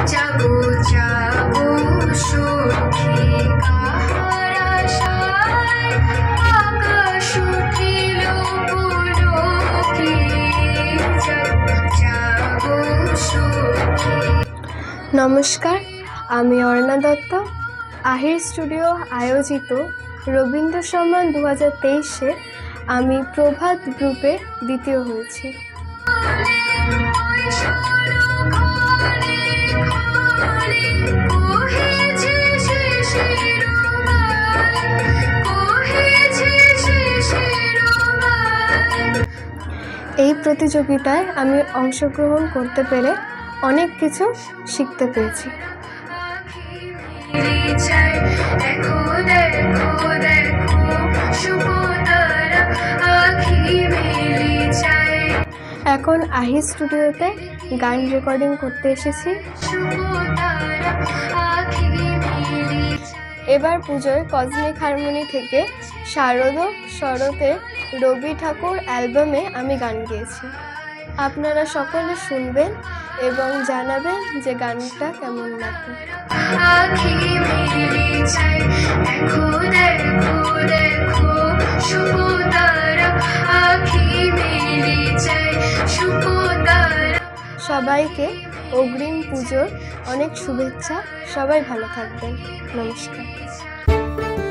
जागो जागो সুখী কাহার আশায় আকাশ উঠিল পুলকি জাগো জাগো সুখী। নমস্কার, আমি অর্ণা দত্ত। আহির স্টুডিও আয়োজিত রবীন্দ্র সম্মান 2023-এ আমি প্রভাত গ্রুপে দ্বিতীয় হয়েছি। এই প্রতিযোগিতায় আমি অংশগ্রহণ করতে পেরে অনেক কিছু শিখতে পেরেছি। এখন আহি স্টুডিওতে গান রেকর্ডিং করতে এসেছি। এবার পুজোয় কসমিক হারমোনি থেকে শারদ শরতের রবি ঠাকুর অ্যালবামে আমি গান গেয়েছি। আপনারা সকলে শুনবেন এবং জানাবেন যে গানটা কেমন লাগে। সবাইকে অগ্রিম পুজোর অনেক শুভেচ্ছা। সবাই ভালো থাকবেন। নমস্কার।